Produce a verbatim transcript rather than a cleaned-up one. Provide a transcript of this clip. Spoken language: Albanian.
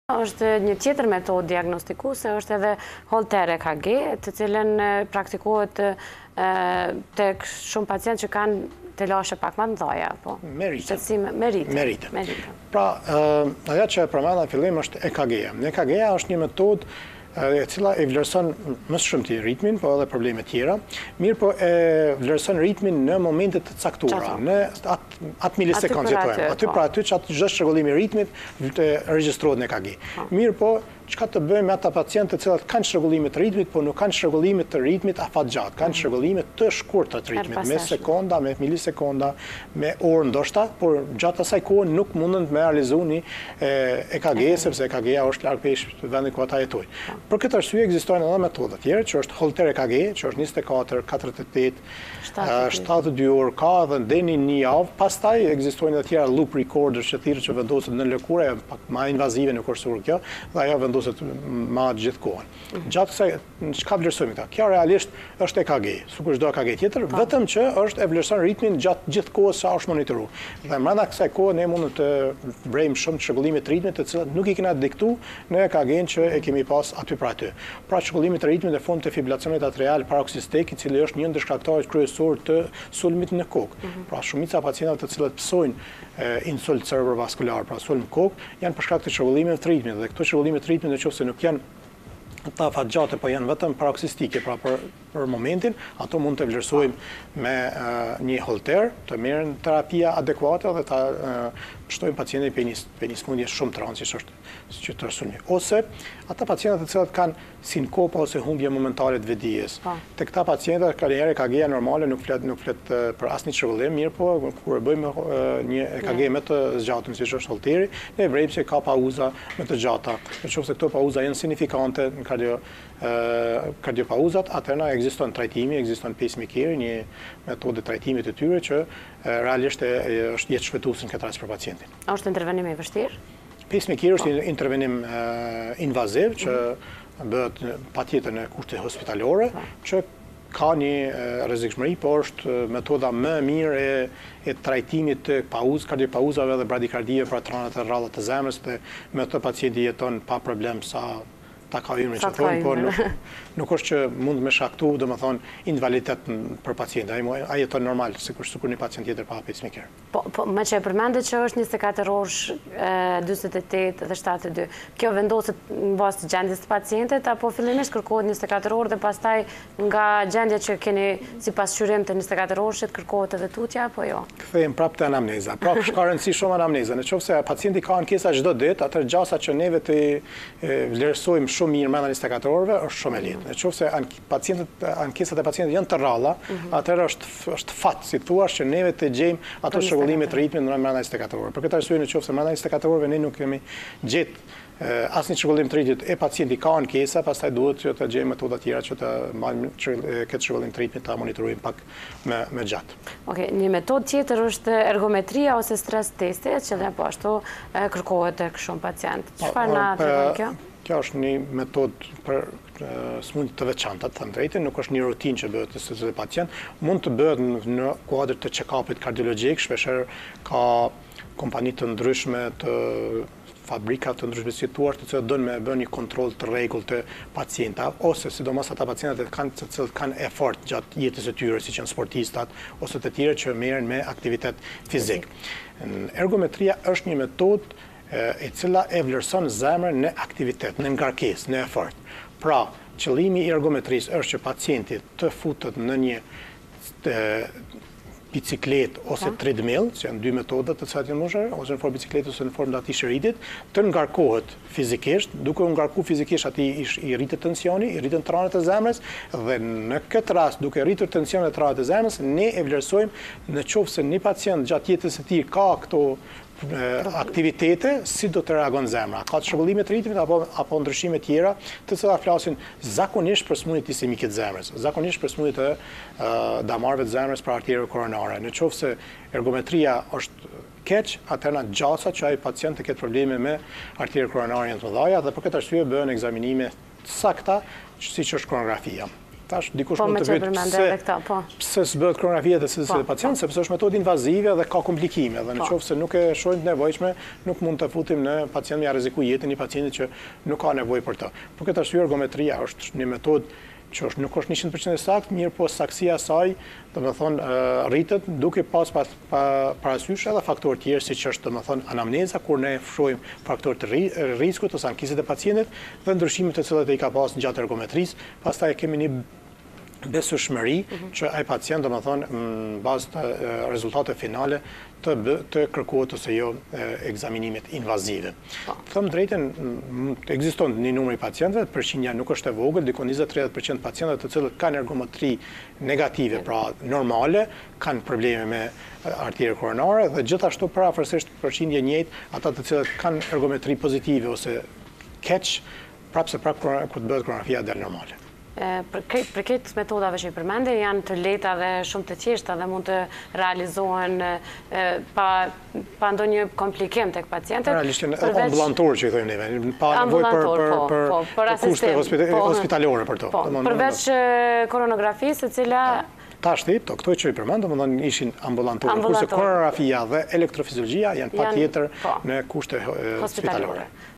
Është një tjetër metodë diagnostikuese, është edhe Holter E K G, të cilën praktikohet tek shumë pacientë që kanë të lashe pak më të mëdha, po. Meritën. Meritën. Meritën. Pra, ajo që e përmenda në fillim është E K G-ja. E K G-ja është një metodë e cila e vlerëson më shumë të ritmin, po edhe probleme tjera, mirë po e vlerëson ritmin në momentet të caktuara, në atë milisekundë që tojmë. Aty pra aty që atë gjithë shregullimi ritmit regjistrohet në E K G. Mirë po, çka të bëjmë me ata pacientë të cilat kanë shregullimet të ritmit, por nuk kanë shregullimet të ritmit afatgjatë, kanë shregullimet të shkurtra të ritmit, me sekonda, me milisekonda, me orë ndoshta, por gjatë asaj kohe nuk mundën të me realizu një E K G, sepse E K G-ja është larg pesh vendit ku ata jetojnë. Për këtë arsye ekzistojnë edhe metoda tjera, që është Holter E K G, që është njëzet e katër, katërdhjetë e tetë, shtatëdhjetë e dy orë, ka edhe deri një javë. Pastaj ekzistojnë edhe tjera loop recorders që thirrë që vendoset në lëkurë, pak më invazive në kursur kjo, dhe ajo vendoset ma gjithë kohën. Gjatë kësaj, çka vlerësojmë këta? Kjo realisht është E K G, sikur çdo E K G tjetër, vetëm që është e vlerëson ritmin gjatë gjithë kohës sa është monitoruar. Dhe brenda kësaj kohe ne mundëm të brejmë shumë çrregullimet të ritmit, të cilat nuk i kena diktu në E K G-n që e kemi pas aty pra aty. Pra çrregullimit të ritmit në fund të fibrilacionit atrial paroksistik, i cili është një ndër shkaktarët kryesorë të sulmit në kokë. Pra shumica pacientëve të cilët psojnë insult cerebrovaskular, pra sulm kokë, janë për shkak të çrregullimeve të ritmit, dhe këto çrregullime të ritmit nëse nuk janë të afatgjate, po janë vetëm paroksistike, pra për, për momentin, ato mund të vlerësojmë me uh, një Holter, të merren terapia adekuate dhe ta uh, shtojmë pacientin për një, për një smundje shumë të rëndë, që është që të sulmi. Ose ata pacientët të cilat kanë sinkopa ose humbje momentale të vedijes. Te këta pacientë ka një E K G normale nuk flet nuk flet uh, për asnjë çrregullim, mirë po kur e bëjmë uh, një E K G me të zgjatur, siç është Holteri, ne vrejmë se ka pauza me të gjata. Nëse këto pauza janë signifikante në kardio uh, kardiopauzat, atëherë ekziston trajtimi, ekziston pacemaker, një metodë trajtimit të tyre që uh, realisht e, e, është jetë shpëtuese në këtë rast për pacientin. A është intervenim i vështirë? Pacemaker është një intervenim uh, invaziv që bëhet patjetër në kushte hospitalore, që ka një rrezikshmëri, por është metoda më e mirë e, e trajtimit të pauzë, kardiopauzave dhe bradikardive pra tranat e rralla të zemrës, dhe me të pacienti jeton pa problem sa ta ka hyrë që thonë, por nuk, nuk është që mund me shaktu, dhe më thonë, invaliditet për pacientë. Ai jeton normal, sikur sikur një pacient tjetër pa pacemaker. Po, po më që e përmendet që është njëzet e katër orësh, dyzet e tetë dhe shtatëdhjetë e dy. Kjo vendoset në bazë të gjendjes të pacientit, apo fillimisht kërkohet njëzet e katër orë dhe pastaj nga gjendja që keni si pasqyrim të njëzet e katër orëshit kërkohet edhe tutja, apo jo? Kthehemi prapë te anamneza. Pra ka rëndësi shumë anamneza. Nëse pacienti ka ankesa çdo ditë, atëherë gjasa që neve të vlerësojmë shumë mirë brenda njëzet e katër orëve është shumë e lehtë. Nëse pacientët ankesat e pacientëve janë të rralla, atëherë është është fat, si thua, që neve të gjejmë ato shregullime të ritmit brenda njëzet e katër orëve. Për këtë arsye nëse brenda njëzet e katër orëve ne nuk kemi gjetë asnjë çrregullim të ritmit e pacienti ka ankesa, pastaj duhet që të gjejmë metoda tjera që të marrim këtë çrregullim të ritmit, ta monitorojmë pak më më gjatë. Okej, një metodë tjetër është ergometria ose stres testi, që dhe po ashtu kërkohet tek shumë pacientë. Çfarë na tregon kjo? Kjo është një metodë për smundje të veçanta, të thënë drejtën, nuk është një rutinë që bëhet te çdo pacient, mund të bëhet në kuadër të check-upit kardiologjik, shpeshherë ka kompani të ndryshme të fabrika të ndryshme situar të cilët doin me bën një kontroll të rregullt të pacientave, ose sidomos ata pacientët që kanë të cilët kanë efort gjatë jetës së tyre, siç janë sportistat ose të tjerë që merren me aktivitet fizik. Ergometria është një metodë e cila e vlerëson zemrën në aktivitet, në ngarkesë, në efort. Pra, qëllimi i ergometrisë është që pacienti të futet në një biciklet ose treadmill, që janë dy metoda të cilat janë njohur, ose në formë bicikletë ose në formë dati shëritit, të ngarkohet fizikisht, duke u ngarkuar fizikisht aty i rritet tensioni, i rriten tranat e zemrës, dhe në këtë rast, duke rritur tensionin e tranat e zemrës, ne e vlerësojmë nëse një pacient gjatë jetës së tij ka këto aktivitete, si do të reagon zemra. Ka çrregullime të ritmit apo apo ndryshime tjera, të cilat flasin zakonisht për smundjet iskemike të zemrës, zakonisht për smundjet e uh, damarëve të zemrës për arterieve koronare. Nëse ergometria është keq, atëherë gjasa që ai pacient të ketë probleme me arteriet koronare të mëdha, dhe për këtë arsye bëhen ekzaminime të sakta, siç është koronografia. tash dikush Po, mund me të që pyet përmende pse edhe këta, po. pse s'bëhet koronografia dhe Po, së pacient, sepse është metodë invazive dhe ka komplikime. Dhe në Po. qoftë se nuk e shohim të nevojshme, nuk mund të futim në pacient, ja rreziku jetën i pacientit që nuk ka nevojë për të. Për këtë arsye ergometria është një metodë që është, nuk është njëqind përqind e saktë, mirë po saksia e saj, domethënë rritet duke pas pa, pa, parasysh edhe faktorë tjerë siç është domethënë anamneza, kur ne shohim faktorë të ri, rrezikut ose ankiset e pacientit dhe ndryshimet të cilat ai ka pas gjatë ergometrisë, pastaj kemi një besueshmëri që ai pacient domethënë në bazë të rezultate finale të bë, të kërkohet ose jo ekzaminimet invazive. Them drejtën, ekziston një numër i pacientëve, përqindja nuk është e vogël, diku njëzet deri tridhjetë përqind pacientëve të cilët kanë ergometri negative, pra normale, kanë probleme me artierë koronare dhe gjithashtu pra afërsisht përqindje njëjtë ata të cilët kanë ergometri pozitive ose keq, prapse prap kur të bëhet koronografia del normale. Për këtë metodave që i përmende, janë të lehta dhe shumë të thjeshta dhe mund të realizohen pa, pa ndonjë komplikim tek pacientët. Realisht janë ambulantor që i thojmë neve, pa nevojë për, për, po, për, po, për për kushte hospita- po, hospitalore për to. Po, përveç koronografisë, e cila Tash ti, to, këto që i përmend, domethënë ishin ambulantorë, kurse Ambulantor. koronografia dhe elektrofiziologjia janë Janë, patjetër po, në kushte eh, hospitalore. hospitalore.